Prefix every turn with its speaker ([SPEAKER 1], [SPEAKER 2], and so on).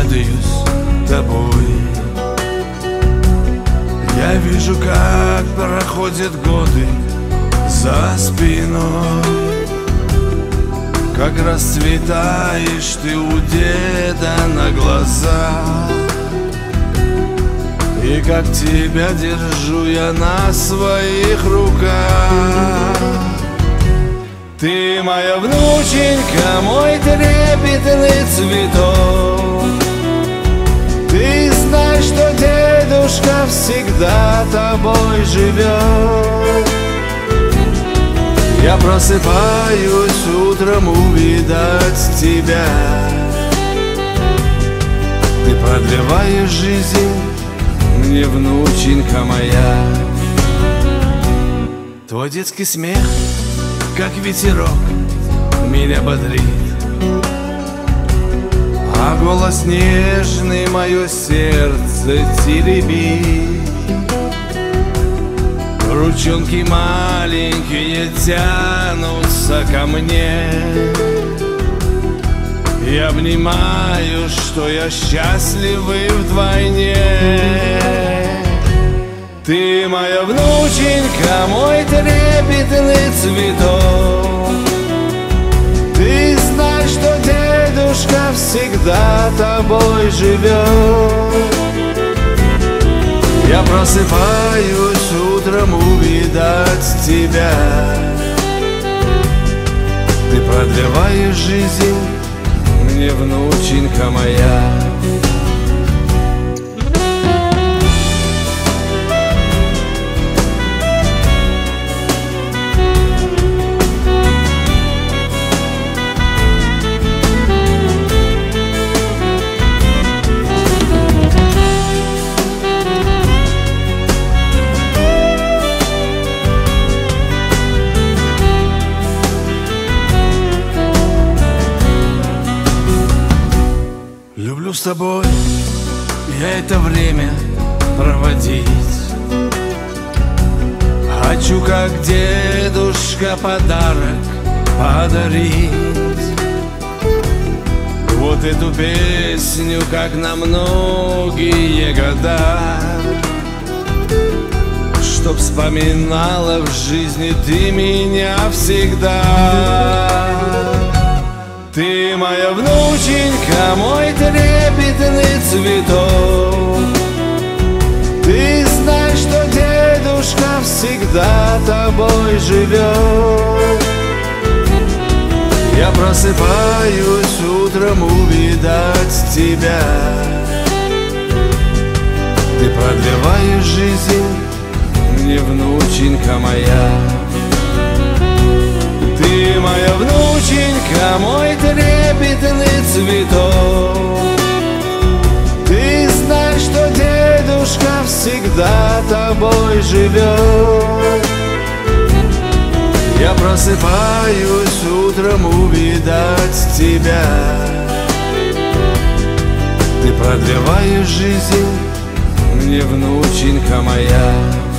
[SPEAKER 1] радуюсь тобой. Я вижу, как проходят годы за спиной, как расцветаешь ты у деда на глазах, и как тебя держу я на своих руках. Ты моя внученька, мой трепетный цветок. Ты знаешь, что дедушка всегда тобой живет. Я просыпаюсь утром увидать тебя. Ты продлеваешь жизнь мне, внученька моя. Твой детский смех, как ветерок, меня бодрит, а голос нежный мое сердце теребит. Ручонки маленькие тянутся ко мне, и обнимаю, что я счастливый вдвойне. Ты моя внученька, мой трепетный цветок. Ты знаешь, что дедушка всегда тобой живет. Я просыпаюсь утром увидать тебя. Ты продлеваешь жизнь мне, внученька моя. Люблю с тобой я это время проводить. Хочу, как дедушка, подарок подарить. Вот эту песню, как на многие года, чтоб вспоминала в жизни ты меня всегда. Ты моя внученька, мой трепетный цветок. Ты знаешь, что дедушка всегда тобой живет. Я просыпаюсь утром увидать тебя. Ты продлеваешь жизнь мне, внученька моя. Ты моя внученька, мой трепетный цветок. Ты знаешь, что дедушка всегда тобой живет. Я просыпаюсь утром увидать тебя. Ты продлеваешь жизнь мне, внученька моя.